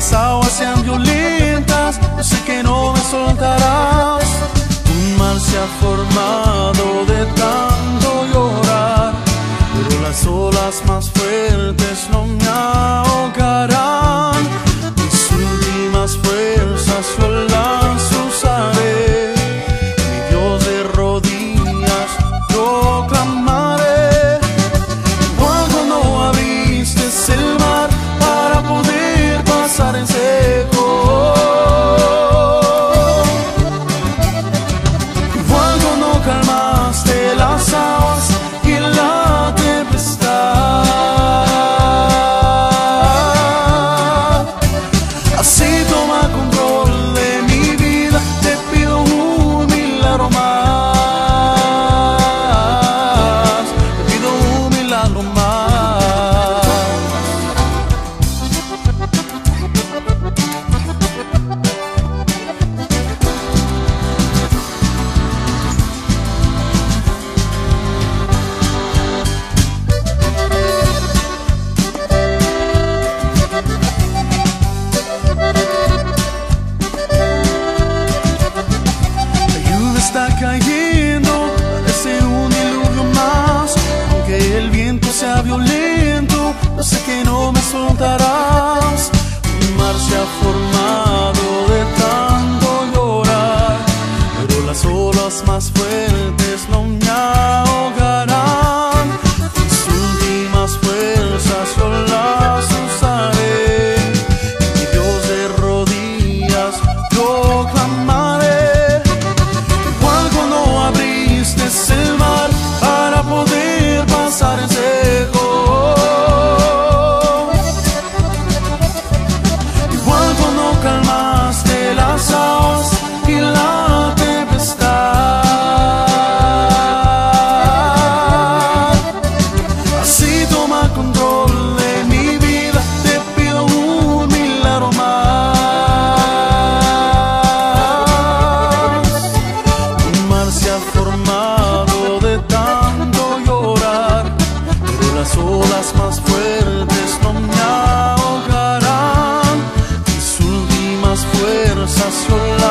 las aguas sean violentas, yo sé que no me soltarás. Un mar se ha formado de tanto llorar, pero las olas más fuertes no me ahogarán. Mis últimas fuerzas yo las usaré, mi Dios de rodillas yo clamaré. Cuando abriste el mar para poder pasar en seco, cuando calmaste las aguas y la tempestad, así toma control de mi vida, te pido un milagro más, te pido un milagro más. Está cayendo, parece un diluvio más. Aunque el viento sea violento, yo sé que no me soltarás. Un mar se ha formado de tanto llorar, pero las olas más fuertes no me ahogarán. Mis últimas fuerzas yo las usaré, mi Dios de rodillas yo clamaré. El mar para poder pasar en seco, igual cuando calmaste las aguas y la tempestad, así toma control de mi vida, te pido un milagro más. Un mar se ha formado de tanto llorar, pero las olas más fuertes no me ahogarán. Mis últimas fuerzas yo